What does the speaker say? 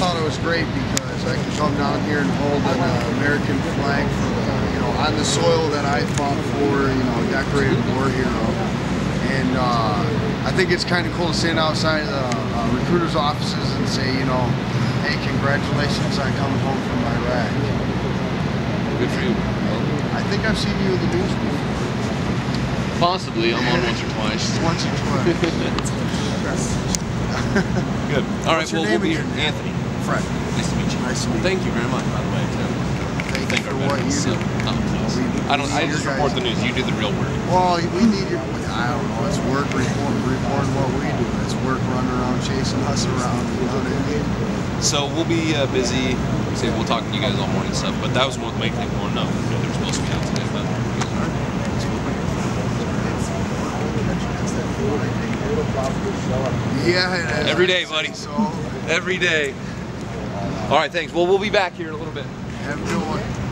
thought it was great because I could come down here and hold an American flag for the, you know, on the soil that I fought for, you know, decorated war hero. And I think it's kind of cool to stand outside the recruiters' offices and say, you know, hey, congratulations on coming home from Iraq. Good for you. Well, I think I've seen you in the news before. Possibly. I'm on once or twice. Once or twice. Good. All right, What's your well, we'll name be here. again? Anthony. Fred. Nice to meet you. Nice to meet you. Thank you very much, by the way, too. Thank you for what you do. I just report the news. You do the real work. Well, we need your, I don't know, it's work, reporting what we do. It's work running around, chasing us around, you know what I mean? So we'll be busy. Say we'll talk to you guys all morning and stuff, but that was one main thing we want to know. You know, they're supposed to be out today, but you guys aren't. Yeah. Every day, buddy. So. Every day. All right, thanks. Well, we'll be back here in a little bit. Have a good one.